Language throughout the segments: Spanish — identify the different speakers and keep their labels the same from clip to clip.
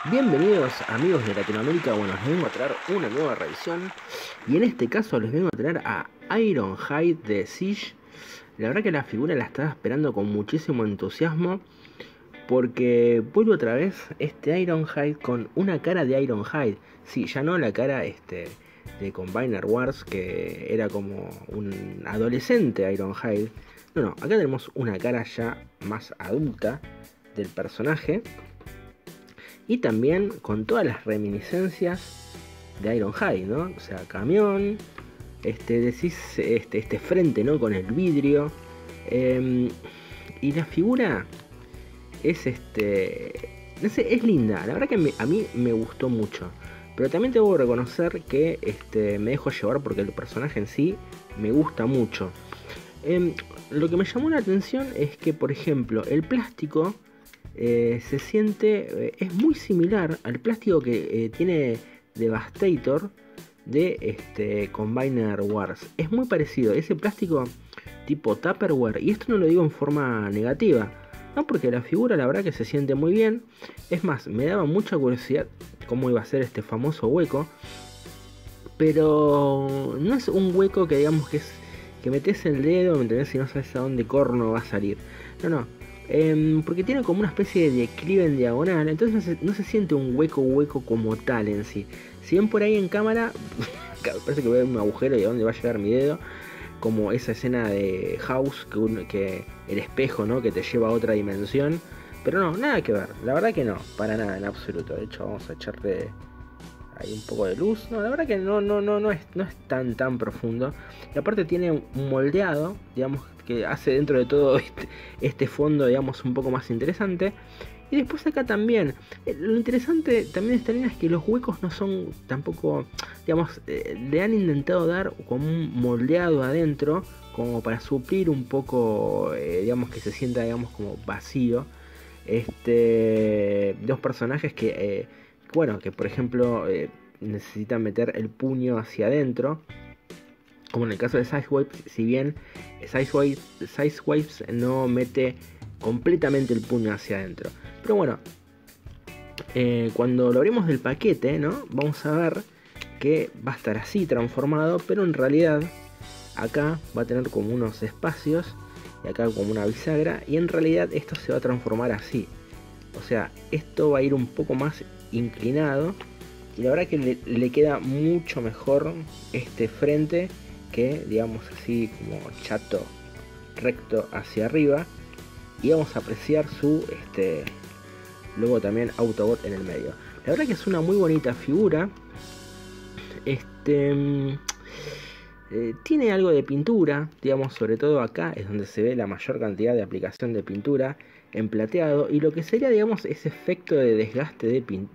Speaker 1: Bienvenidos amigos de Latinoamérica, bueno, les vengo a traer una nueva revisión y en este caso les vengo a traer a Ironhide de Siege. La verdad que la figura la estaba esperando con muchísimo entusiasmo porque vuelve otra vez este Ironhide con una cara de Ironhide. Sí, ya no la cara de Combiner Wars que era como un adolescente Ironhide. No, acá tenemos una cara ya más adulta del personaje. Y también con todas las reminiscencias de Ironhide, ¿no? O sea, camión, decís, este frente, ¿no? Con el vidrio. Y la figura es, no sé, es linda. La verdad que a mí me gustó mucho. Pero también tengo que reconocer que me dejo llevar porque el personaje en sí me gusta mucho. Lo que me llamó la atención es que, por ejemplo, el plástico se siente, es muy similar al plástico que tiene Devastator de Combiner Wars. Es muy parecido, ese plástico tipo Tupperware, y esto no lo digo en forma negativa, no, porque la figura la verdad que se siente muy bien. Es más, me daba mucha curiosidad cómo iba a ser este famoso hueco, pero no es un hueco que digamos que metes el dedo, ¿me entendés? Y no sabes a dónde corno va a salir. No, porque tiene como una especie de declive en diagonal, entonces no se siente un hueco como tal en sí. Si ven por ahí en cámara, parece que veo un agujero y a dónde va a llegar mi dedo, como esa escena de House, que el espejo, ¿no? Que te lleva a otra dimensión. Pero no, nada que ver, la verdad que no, para nada, en absoluto. De hecho, vamos a echarle ahí un poco de luz. No, la verdad que no es tan profundo. Y aparte tiene un moldeado, digamos, que hace dentro de todo este fondo, digamos, un poco más interesante. Y después acá también, lo interesante también de esta línea es que los huecos no son tampoco, digamos, le han intentado dar como un moldeado adentro, como para suplir un poco, digamos, que se sienta, digamos, como vacío. Dos personajes que, bueno, que por ejemplo necesitan meter el puño hacia adentro, como en el caso de Sizewaves, si bien Sizewaves no mete completamente el puño hacia adentro. Pero bueno, cuando lo abrimos del paquete, ¿no? Vamos a ver que va a estar así transformado, pero en realidad acá va a tener como unos espacios y acá como una bisagra, y en realidad esto se va a transformar así. O sea, esto va a ir un poco más inclinado y la verdad que le queda mucho mejor este frente que, digamos así, como chato, recto hacia arriba. Y vamos a apreciar su luego también Autobot en el medio. La verdad que es una muy bonita figura. Tiene algo de pintura, digamos, sobre todo acá es donde se ve la mayor cantidad de aplicación de pintura en plateado, y lo que sería, digamos, ese efecto de desgaste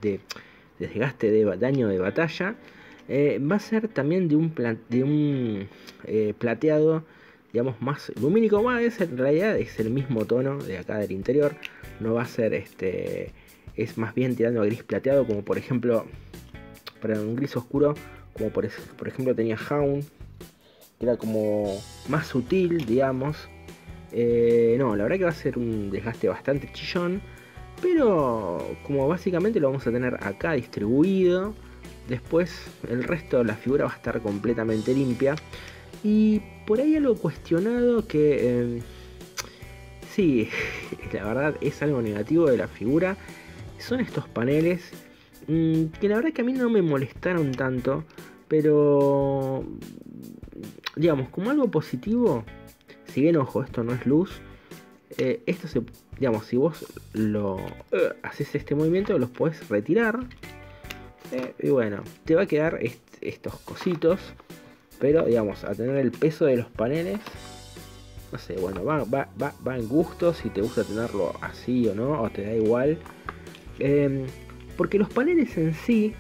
Speaker 1: de daño de batalla, va a ser también de un plateado, digamos, más lumínico. Bueno, en realidad es el mismo tono de acá del interior, no va a ser es más bien tirando a gris plateado, como por ejemplo, para un gris oscuro, como por ejemplo tenía Hound, que era como más sutil, digamos. No, la verdad que va a ser un desgaste bastante chillón, pero como básicamente lo vamos a tener acá distribuido, después el resto de la figura va a estar completamente limpia. Y por ahí algo cuestionado que sí, la verdad es algo negativo de la figura, son estos paneles, que la verdad que a mí no me molestaron tanto, pero digamos, como algo positivo, si bien, ojo, esto no es luz, esto se, digamos, si vos lo haces este movimiento, los podés retirar, y bueno, te va a quedar estos cositos, pero digamos, a tener el peso de los paneles, no sé, bueno, va en gusto, si te gusta tenerlo así o no, o te da igual, porque los paneles en sí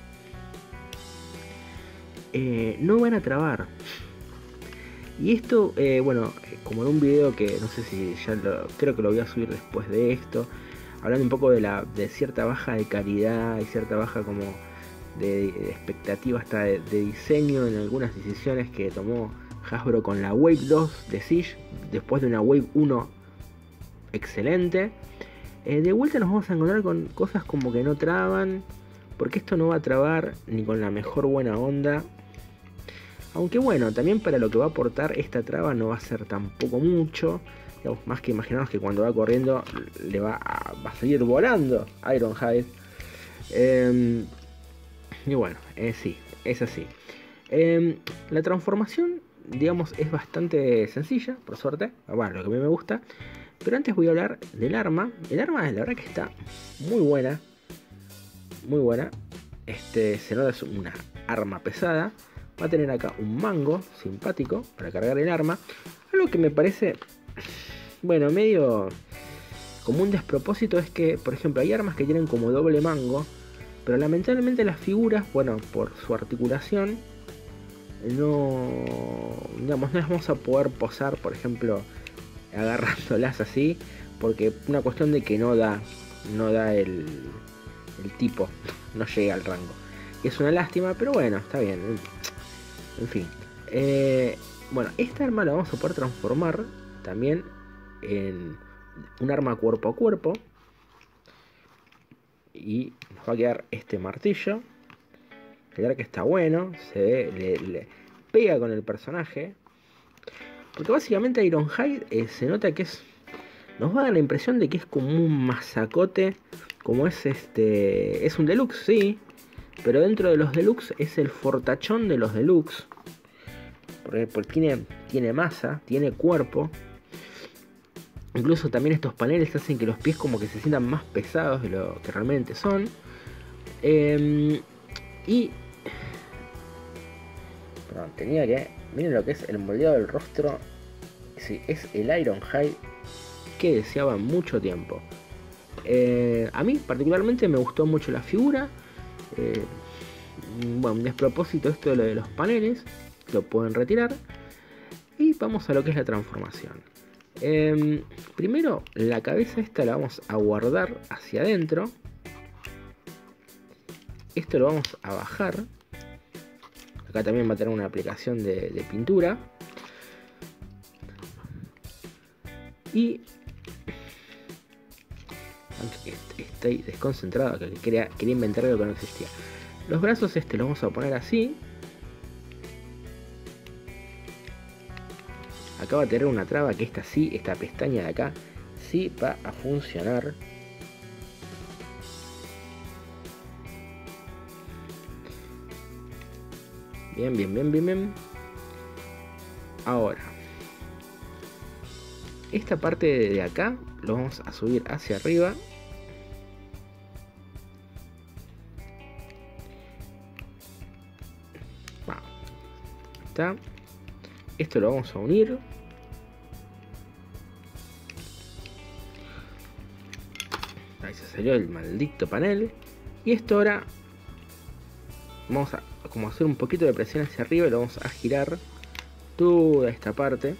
Speaker 1: no van a trabar. Y esto, bueno, como en un video que no sé si ya creo que lo voy a subir después de esto, hablando un poco de cierta baja de calidad y cierta baja como de expectativa hasta de diseño en algunas decisiones que tomó Hasbro con la Wave 2 de Siege, después de una Wave 1 excelente. De vuelta nos vamos a encontrar con cosas como que no traban, porque esto no va a trabar ni con la mejor buena onda. Aunque bueno, también para lo que va a aportar esta traba no va a ser tampoco mucho. Digamos, más que imaginarnos que cuando va corriendo le va a seguir volando Ironhide. Y bueno, sí, es así. La transformación, digamos, es bastante sencilla, por suerte. Bueno, lo que a mí me gusta. Pero antes voy a hablar del arma. El arma, la verdad que está muy buena. Muy buena. Se nota, es una arma pesada. Va a tener acá un mango simpático para cargar el arma. Algo que me parece, bueno, medio como un despropósito es que, por ejemplo, hay armas que tienen como doble mango. Pero lamentablemente las figuras, bueno, por su articulación, digamos, no las vamos a poder posar, por ejemplo, agarrándolas así, porque una cuestión de que no da el tipo, no llega al rango. Y es una lástima, pero bueno, está bien. En fin. Bueno, esta arma la vamos a poder transformar también en un arma cuerpo a cuerpo. Y nos va a quedar este martillo. La verdad que está bueno. Se ve, le pega con el personaje. Porque básicamente Ironhide se nota que nos va a dar la impresión de que es como un mazacote. Como es es un deluxe, sí. Pero dentro de los deluxe es el fortachón de los deluxe. Porque tiene masa, tiene cuerpo. Incluso también estos paneles hacen que los pies como que se sientan más pesados de lo que realmente son. Y... Perdón, tenía que... Miren lo que es el moldeado del rostro. Sí, es el Ironhide que deseaba mucho tiempo. A mí particularmente me gustó mucho la figura. Bueno, un despropósito esto de lo de los paneles. Lo pueden retirar. Y vamos a lo que es la transformación. Primero la cabeza esta la vamos a guardar hacia adentro. Esto lo vamos a bajar. Acá también va a tener una aplicación de pintura. Y estoy desconcentrado, que quería inventar algo que no existía. Los brazos los vamos a poner así. Acá va a tener una traba que esta pestaña de acá sí va a funcionar. Bien. Ahora, esta parte de acá lo vamos a subir hacia arriba. Wow. Está. Esto lo vamos a unir. Ahí se salió el maldito panel. Y esto ahora vamos a como hacer un poquito de presión hacia arriba y lo vamos a girar toda esta parte.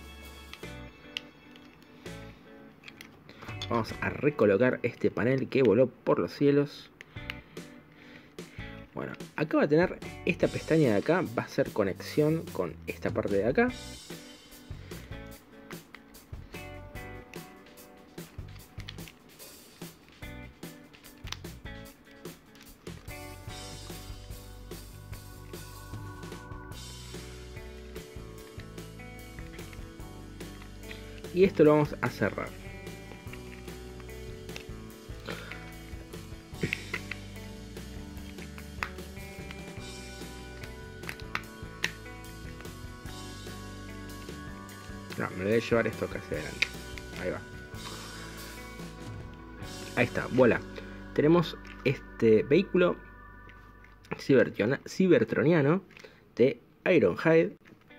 Speaker 1: Vamos a recolocar este panel que voló por los cielos. Bueno, acá va a tener esta pestaña de acá, va a hacer conexión con esta parte de acá. Y esto lo vamos a cerrar. No, me lo voy a llevar esto casi adelante. Ahí va. Ahí está, voilà. Tenemos este vehículo cibertroniano de Ironhide.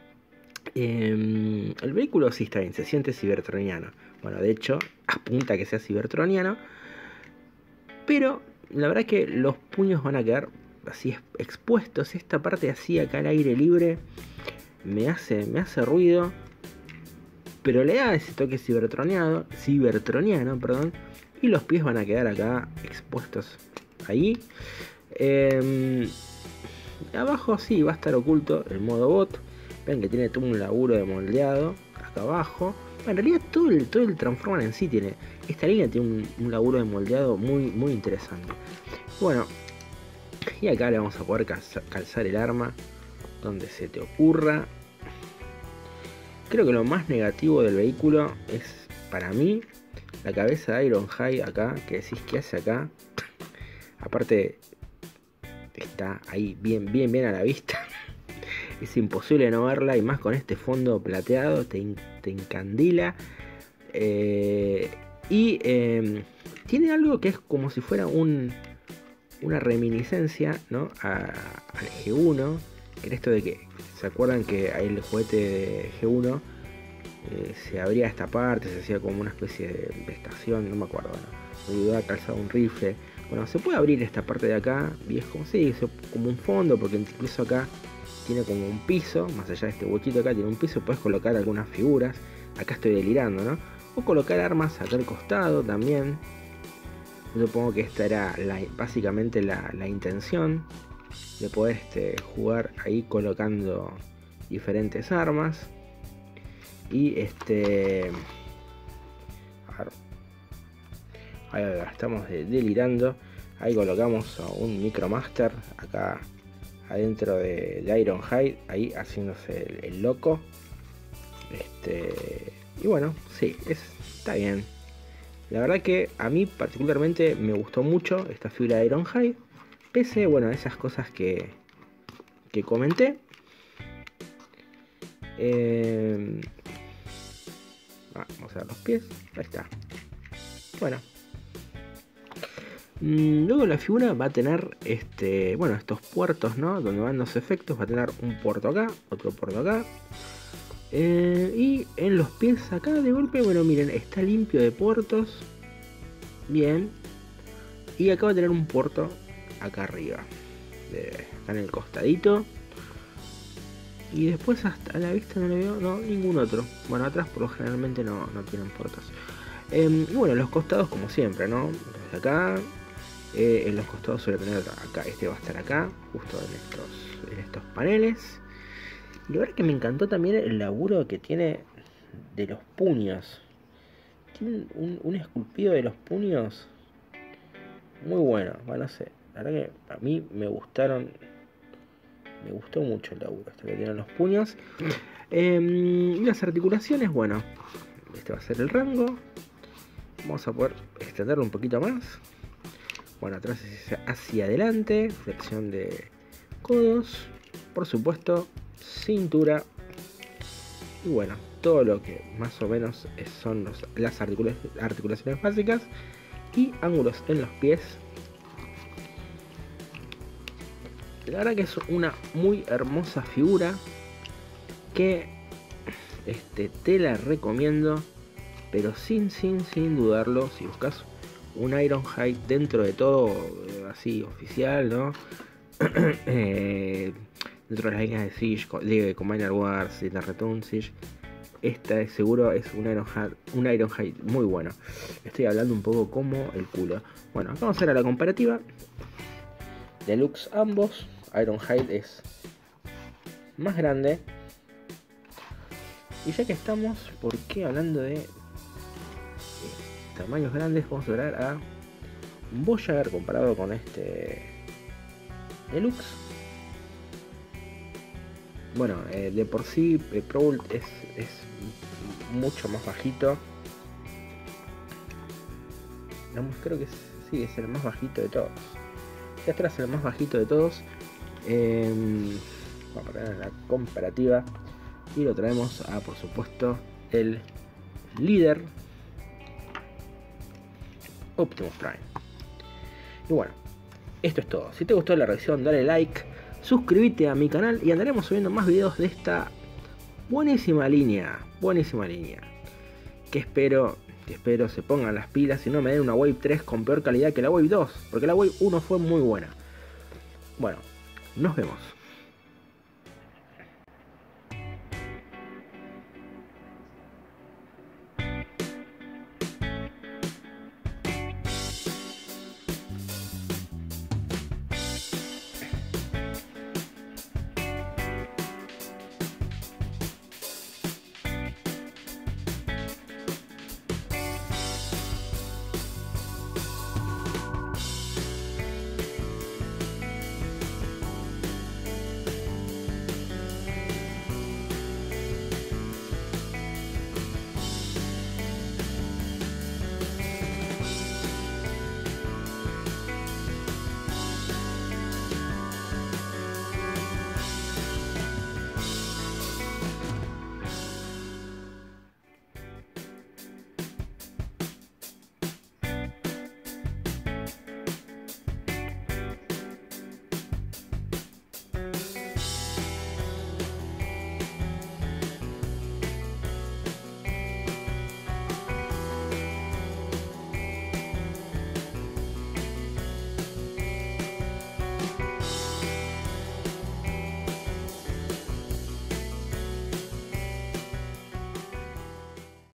Speaker 1: El vehículo sí está bien, se siente cibertroniano. Bueno, de hecho, apunta a que sea cibertroniano. Pero la verdad que los puños van a quedar así expuestos. Esta parte así acá al aire libre me hace ruido. Pero le da ese toque cibertroniano, perdón. Y los pies van a quedar acá expuestos ahí. Abajo sí va a estar oculto el modo bot. Ven que tiene todo un laburo de moldeado acá abajo. En realidad todo el Transformer en sí tiene. Esta línea tiene un laburo de moldeado muy interesante. Bueno, y acá le vamos a poder calzar el arma donde se te ocurra. Creo que lo más negativo del vehículo es, para mí, la cabeza de Ironhide acá, que decís que hace acá. Aparte, está ahí bien a la vista. Es imposible no verla, y más con este fondo plateado, te encandila. Tiene algo que es como si fuera una reminiscencia, ¿no? Al G1. En esto de que, ¿se acuerdan que ahí el juguete de G1 se abría esta parte, se hacía como una especie de estación, no me acuerdo, ¿no? Me ayudaba a calzar un rifle. Bueno, se puede abrir esta parte de acá, y es como, sí, como un fondo, porque incluso acá tiene como un piso, más allá de este huequito acá tiene un piso, puedes colocar algunas figuras. Acá estoy delirando, ¿no? O colocar armas acá al costado también. Yo supongo que esta era básicamente la intención de poder jugar ahí colocando diferentes armas. Y ahí estamos delirando. Ahí colocamos a un Micromaster acá adentro de Ironhide, ahí haciéndose el loco. Y bueno, sí, está bien. La verdad que a mí particularmente me gustó mucho esta figura de Ironhide, pese, bueno, a esas cosas que comenté. Vamos a ver los pies, ahí está. Bueno, luego la figura va a tener estos puertos, ¿no? Donde van los efectos. Va a tener un puerto acá, otro puerto acá. Y en los pies acá de golpe, bueno, miren, está limpio de puertos. Bien. Y acá va a tener un puerto acá arriba, acá en el costadito. Y después hasta a la vista no le veo, no, ningún otro. Bueno, atrás por lo generalmente no tienen puertos. Y bueno, los costados como siempre, ¿no? Desde acá. En los costados suele tener acá, va a estar acá, justo en estos paneles. Y la verdad que me encantó también el laburo que tiene de los puños. Tiene un esculpido de los puños muy bueno. Bueno, no sé, la verdad que a mí me gustaron. Me gustó mucho el laburo que tienen los puños. Y las articulaciones, bueno, este va a ser el rango. Vamos a poder extenderlo un poquito más. Bueno, atrás es hacia adelante, flexión de codos, por supuesto, cintura. Y bueno, todo lo que más o menos son las articulaciones básicas y ángulos en los pies. La verdad que es una muy hermosa figura que te la recomiendo, pero sin dudarlo. Si buscas un Ironhide dentro de todo así oficial, ¿no? Dentro de las líneas de Siege, de Combiner Wars, de Return Siege, esta seguro es un Ironhide muy bueno. Estoy hablando un poco como el culo. Bueno, vamos a ver a la comparativa. Deluxe ambos. Ironhide es más grande. Y ya que estamos, ¿por qué hablando de tamaños grandes? Vamos a ver a un Voyager comparado con este Deluxe. Bueno, de por sí Proult es mucho más bajito. Creo que sí, es el más bajito de todos. Este es el más bajito de todos. Vamos a poner la comparativa y lo traemos a, por supuesto, el líder Optimus Prime. Y bueno, esto es todo. Si te gustó la reacción, dale like, suscríbete a mi canal y andaremos subiendo más videos de esta buenísima línea. Que espero se pongan las pilas y no me den una Wave 3 con peor calidad que la Wave 2, porque la Wave 1 fue muy buena. Bueno, nos vemos.